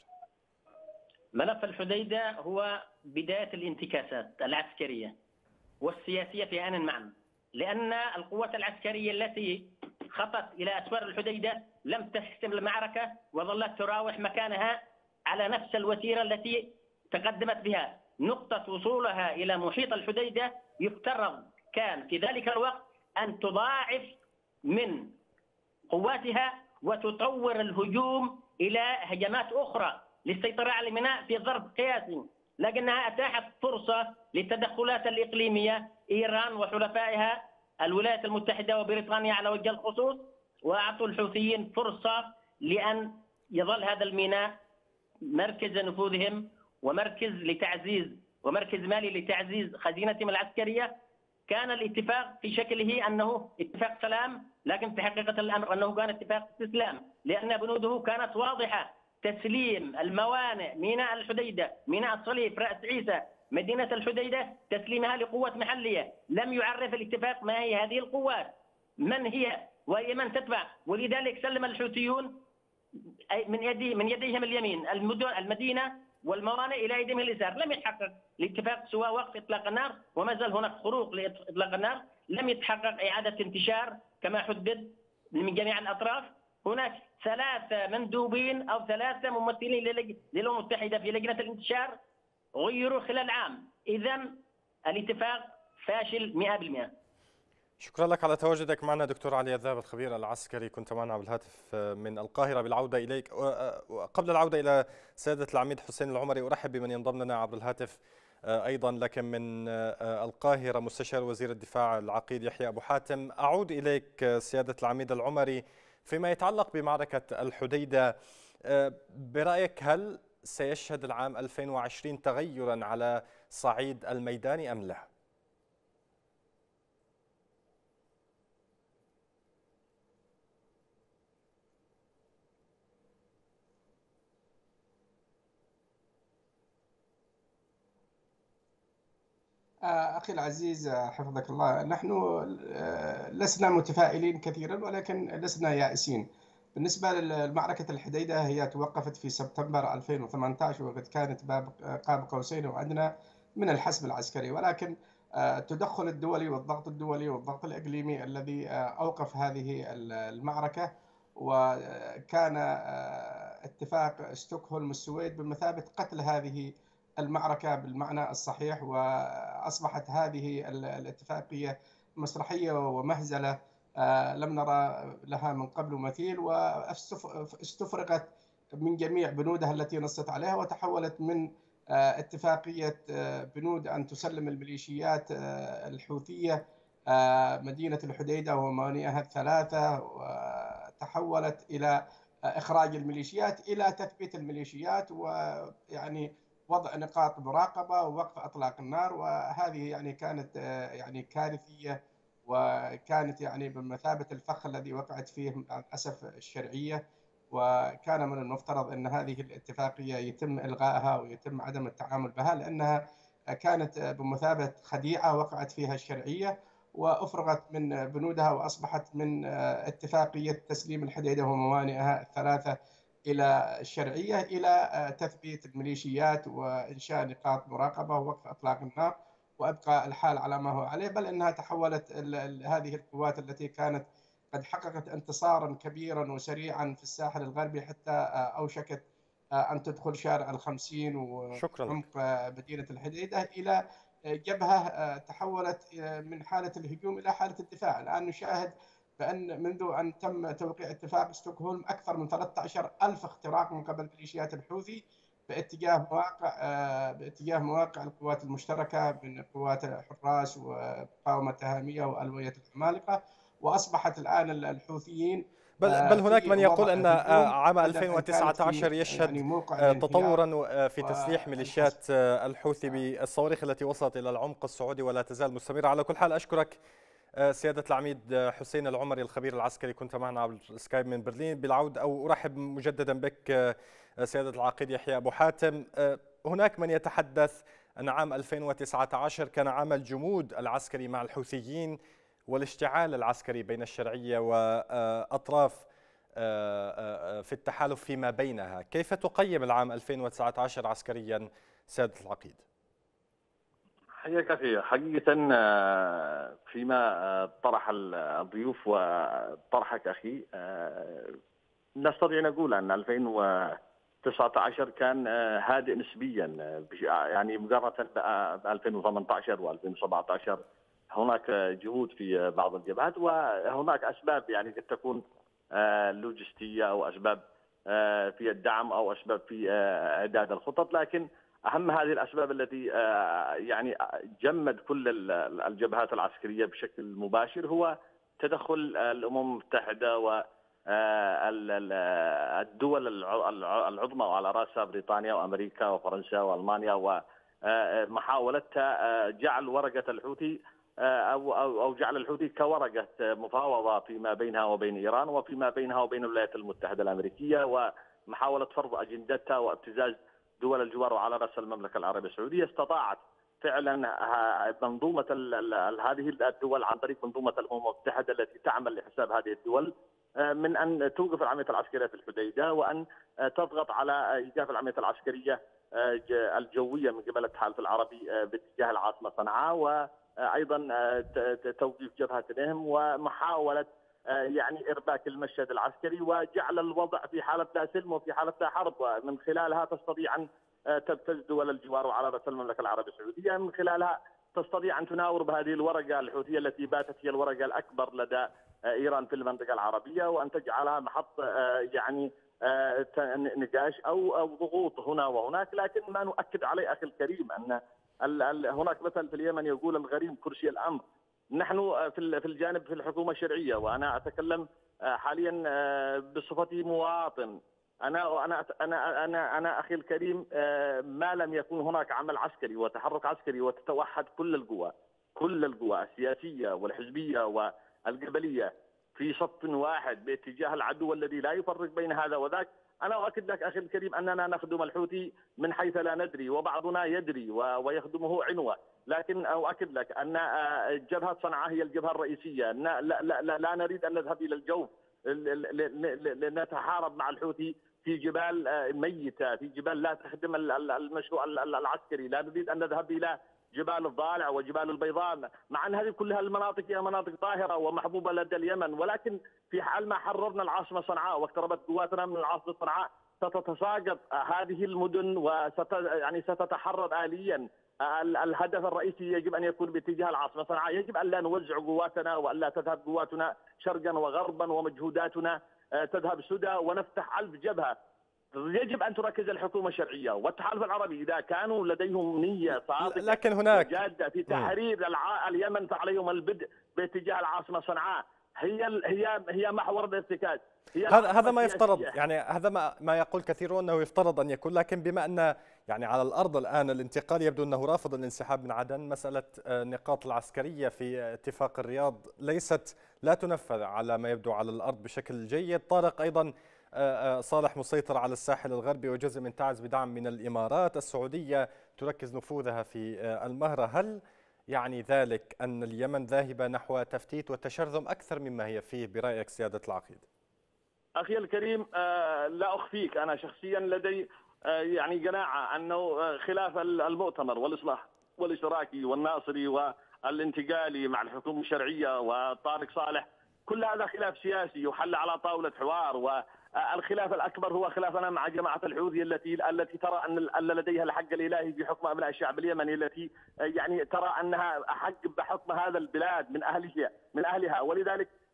S6: ملف الحديدة هو بداية الانتكاسات العسكرية والسياسية في آن معا، لأن القوات العسكرية التي خطت إلى أسوار الحديدة لم تحسم المعركة وظلت تراوح مكانها على نفس الوتيرة التي تقدمت بها. نقطة وصولها إلى محيط الحديدة يفترض كان في ذلك الوقت أن تضاعف من قواتها وتطور الهجوم إلى هجمات أخرى للسيطرة على الميناء في ظرف قياسي، لكنها أتاحت فرصة للتدخلات الإقليمية، إيران وحلفائها الولايات المتحدة وبريطانيا على وجه الخصوص، وأعطوا الحوثيين فرصة لأن يظل هذا الميناء مركز نفوذهم ومركز لتعزيز ومركز مالي لتعزيز خزينتهم العسكرية. كان الاتفاق في شكله أنه اتفاق سلام، لكن في حقيقة الأمر أنه كان اتفاق استسلام، لأن بنوده كانت واضحة: تسليم الموانئ، ميناء الحديدة، ميناء الصليب، رأس عيسى، مدينة الحديدة، تسليمها لقوات محلية. لم يعرف الاتفاق ما هي هذه القوات، من هي وإلى من تتبع، ولذلك سلم الحوثيون من يدي من يديهم اليمين المدن المدينة والموانئ إلى يدهم اليسار. لم يتحقق الاتفاق سوى وقف إطلاق النار، وما زال هناك خروق لإطلاق النار. لم يتحقق إعادة انتشار كما حدد من جميع الأطراف. هناك ثلاثة مندوبين أو ثلاثة ممثلين للأمم المتحدة في لجنة الانتشار غيروا خلال عام. إذن الاتفاق فاشل مئة بالمئة.
S1: شكرا لك على تواجدك معنا دكتور علي الذهب الخبير العسكري، كنت معنا على الهاتف من القاهرة. بالعودة إليك، قبل العودة إلى سيادة العميد حسين العمري، أرحب بمن ينضم لنا عبر الهاتف أيضا، لكن من القاهرة مستشار وزير الدفاع العقيد يحيى أبو حاتم. أعود إليك سيادة العميد العمري فيما يتعلق بمعركة الحديدة. برأيك هل سيشهد العام ألفين وعشرين تغيرا على صعيد الميداني أم لا؟
S5: أخي العزيز حفظك الله، نحن لسنا متفائلين كثيرا ولكن لسنا يائسين. بالنسبة لمعركة الحديدة، هي توقفت في سبتمبر ألفين وثمانية عشر وقد كانت باب قاب قوسين وأدنى من الحسم العسكري، ولكن التدخل الدولي والضغط الدولي والضغط الإقليمي الذي أوقف هذه المعركة، وكان اتفاق ستوكهولم السويد بمثابة قتل هذه المعركة بالمعنى الصحيح، وأصبحت هذه الاتفاقية مسرحية ومهزلة لم نرى لها من قبل مثيل، واستفرغت من جميع بنودها التي نصت عليها، وتحولت من اتفاقية بنود أن تسلم الميليشيات الحوثية مدينة الحديدة وموانئها الثلاثة، وتحولت إلى إخراج الميليشيات، إلى تثبيت الميليشيات، ويعني وضع نقاط مراقبة ووقف أطلاق النار. وهذه يعني كانت يعني كارثية، وكانت يعني بمثابة الفخ الذي وقعت فيه مع الأسف الشرعية. وكان من المفترض أن هذه الاتفاقية يتم إلغائها ويتم عدم التعامل بها، لأنها كانت بمثابة خديعة وقعت فيها الشرعية وأفرغت من بنودها، وأصبحت من اتفاقية تسليم الحديدة وموانئها الثلاثة إلى الشرعية، إلى تثبيت الميليشيات وإنشاء نقاط مراقبة ووقف أطلاق النار وأبقى الحال على ما هو عليه. بل أنها تحولت هذه القوات التي كانت قد حققت انتصارا كبيرا وسريعا في الساحل الغربي حتى أوشكت أن تدخل شارع الخمسين وعمق مدينة الحديدة إلى جبهة تحولت من حالة الهجوم إلى حالة الدفاع. الآن نشاهد بأن منذ أن تم توقيع اتفاق ستوكهولم أكثر من ثلاثة عشر ألف اختراق من قبل ميليشيات الحوثي باتجاه مواقع باتجاه مواقع القوات المشتركة من قوات حراس ومقاومة تهامية وألوية العمالقة. وأصبحت الآن الحوثيين
S1: بل, بل هناك من يقول أن عام
S5: بدل
S1: ألفين وتسعة عشر يشهد
S5: يعني موقع الانهيار
S1: تطورا في تسليح ميليشيات الحوثي بالصواريخ التي وصلت إلى العمق السعودي ولا تزال مستمرة. على كل حال أشكرك سيادة العميد حسين العمري الخبير العسكري، كنت معنا عبر السكايب من برلين. بالعود أو أرحب مجددا بك سيادة العقيد يحيى أبو حاتم. هناك من يتحدث أن عام ألفين وتسعة عشر كان عام الجمود العسكري مع الحوثيين والاشتعال العسكري بين الشرعية وأطراف في التحالف فيما بينها. كيف تقيم العام ألفين وتسعة عشر عسكريا سيادة العقيد؟
S7: حياك أخي، حقيقة فيما طرح الضيوف وطرحك أخي نستطيع نقول أن ألفين وتسعة عشر كان هادئ نسبيا، يعني مقارنة ب ألفين وثمانية عشر و ألفين وسبعة عشر هناك جهود في بعض الجبهات وهناك أسباب يعني قد تكون لوجستية أو أسباب في الدعم أو أسباب في إعداد الخطط، لكن أهم هذه الأسباب التي يعني جمد كل الجبهات العسكرية بشكل مباشر هو تدخل الأمم المتحدة والدول العظمى وعلى رأسها بريطانيا وأمريكا وفرنسا وألمانيا، ومحاولتها جعل ورقة الحوثي أو أو جعل الحوثي كورقة مفاوضة فيما بينها وبين إيران وفيما بينها وبين الولايات المتحدة الأمريكية، ومحاولة فرض أجندتها وابتزاز دول الجوار وعلى رأس المملكة العربية السعودية. استطاعت فعلا منظومة هذه الدول عن طريق منظومة الأمم المتحدة التي تعمل لحساب هذه الدول من أن توقف العملية العسكرية في الحديدة وأن تضغط على إيقاف العملية العسكرية الجوية من قبل التحالف العربي باتجاه العاصمة صنعاء، وأيضا توقيف جبهة نهم ومحاولة يعني إرباك المشهد العسكري وجعل الوضع في حالة لا سلم وفي حالة لا حرب، ومن خلالها تستطيع أن تبتز دول الجوار وعلى رأس المملكة العربية السعودية، من خلالها تستطيع أن تناور بهذه الورقة الحوثية التي باتت هي الورقة الأكبر لدى إيران في المنطقة العربية، وأن تجعلها محط يعني نقاش أو أو ضغوط هنا وهناك. لكن ما نؤكد عليه أخي الكريم أن هناك مثل في اليمن يقول الغريم كرسي الأمر. نحن في الجانب في الحكومة الشرعية، وأنا أتكلم حاليا بصفتي مواطن، أنا أنا أنا أنا أنا أخي الكريم، ما لم يكن هناك عمل عسكري وتحرك عسكري وتتوحد كل القوى كل القوى السياسية والحزبية والقبلية في صف واحد باتجاه العدو الذي لا يفرق بين هذا وذاك، أنا أؤكد لك أخي الكريم أننا نخدم الحوثي من حيث لا ندري، وبعضنا يدري ويخدمه عنوة، لكن أؤكد لك أن جبهة صنعاء هي الجبهة الرئيسية. لا, لا, لا, لا نريد أن نذهب إلى الجوف لنتحارب مع الحوثي في جبال ميتة، في جبال لا تخدم المشروع العسكري. لا نريد أن نذهب إلى جبال الضالع وجبال البيضاء، مع أن هذه كلها المناطق هي مناطق طاهرة ومحبوبة لدى اليمن، ولكن في حال ما حررنا العاصمة صنعاء واقتربت قواتنا من العاصمة صنعاء ستتساقط هذه المدن وست يعني ستتحرر آليا. الهدف الرئيسي يجب أن يكون باتجاه العاصمة صنعاء، يجب أن لا نوزع قواتنا وأن لا تذهب قواتنا شرقا وغربا ومجهوداتنا تذهب سدى ونفتح ألف جبهة. يجب أن تركز الحكومة الشرعية والتحالف العربي إذا كانوا لديهم نية صادقة
S1: لكن هناك
S7: جادة في تحرير اليمن فعليهم البدء باتجاه العاصمة صنعاء. هي هي هي محور الارتكاز.
S1: هذا هذا ما يفترض، يعني هذا ما ما يقول كثيرون انه يفترض ان يكون، لكن بما ان يعني على الارض الان الانتقال يبدو انه رافض الانسحاب من عدن، مساله النقاط العسكريه في اتفاق الرياض ليست لا تنفذ على ما يبدو على الارض بشكل جيد. طارق ايضا صالح مسيطر على الساحل الغربي وجزء من تعز بدعم من الامارات، السعوديه تركز نفوذها في المهره. هل يعني ذلك ان اليمن ذاهبه نحو تفتيت وتشرذم اكثر مما هي فيه برايك سياده العقيد؟
S7: أخي الكريم، لا أخفيك أنا شخصيا لدي يعني قناعة أنه خلاف المؤتمر والإصلاح والاشتراكي والناصري والانتقالي مع الحكومة الشرعية وطارق صالح، كل هذا خلاف سياسي يحل على طاولة حوار، والخلاف الأكبر هو خلافنا مع جماعة الحوثي التي التي ترى أن لديها الحق الإلهي في حكم أبناء الشعب اليمني، التي يعني ترى أنها أحق بحكم هذا البلاد من أهلها من أهلها ولذلك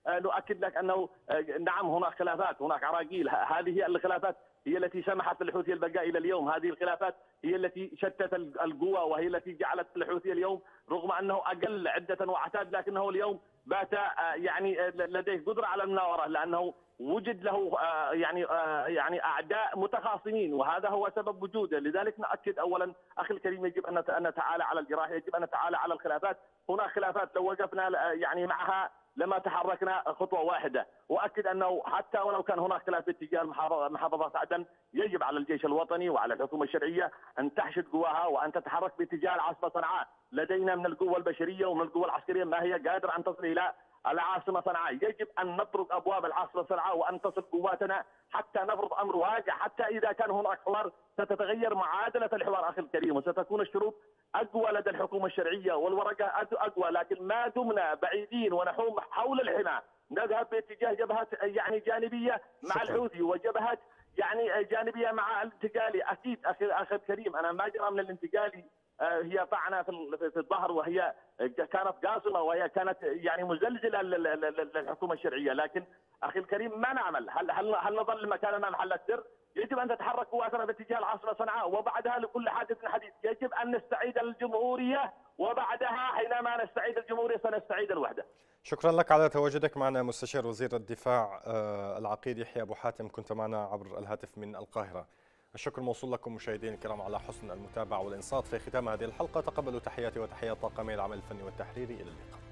S7: نؤكد لك أنه نعم هناك خلافات، هناك عراقيل، هذه الخلافات هي التي سمحت للحوثي البقاء إلى اليوم. هذه الخلافات هي التي شتت القوى وهي التي جعلت الحوثي اليوم رغم أنه أقل عدة وعتاد لكنه اليوم بات يعني لديه قدرة على المناورة، لأنه وجد له يعني يعني أعداء متخاصمين وهذا هو سبب وجوده. لذلك نؤكد أولا أخي الكريم يجب أن نتعالى على الجراح، يجب أن نتعالى على الخلافات. هناك خلافات لو وقفنا يعني معها لما تحركنا خطوة واحدة. وأكد أنه حتى ولو كان هناك خلاف باتجاه محافظة عدن يجب على الجيش الوطني وعلى الحكومة الشرعية أن تحشد قواها وأن تتحرك باتجاه العاصمة صنعاء. لدينا من القوة البشرية ومن القوة العسكرية ما هي قادرة أن تصل إلى العاصمة صنعاء. يجب أن نطرق أبواب العاصمة صنعاء وأن تصل قواتنا حتى نفرض أمر واقع، حتى إذا كان هناك حوار ستتغير معادلة الحوار أخي الكريم وستكون الشروط أقوى لدى الحكومة الشرعية والورقة أقوى. لكن ما دمنا بعيدين ونحوم حول الحمى نذهب باتجاه جبهات يعني جانبية مع الحوثي وجبهات يعني جانبية مع الانتقالي. أكيد أخي أخي الكريم أنا ما جرى من الانتقالي هي طعنة في الظهر وهي كانت قاصمة وهي كانت يعني مزلزلة للحكومة الشرعية. لكن أخي الكريم ما نعمل، هل هل هل نظل مكاننا محل السر؟ يجب أن تتحرك قواتنا باتجاه العاصمة صنعاء وبعدها لكل حادث حديث يجب أن نستعيد الجمهورية وبعدها حينما نستعيد الجمهورية سنستعيد الوحدة.
S1: شكرا لك على تواجدك معنا مستشار وزير الدفاع العقيد يحيى أبو حاتم، كنت معنا عبر الهاتف من القاهرة. الشكر موصول لكم مشاهدينا الكرام على حسن المتابعة والإنصات. في ختام هذه الحلقة تقبلوا تحياتي وتحيات طاقمي العمل الفني والتحريري. إلى اللقاء.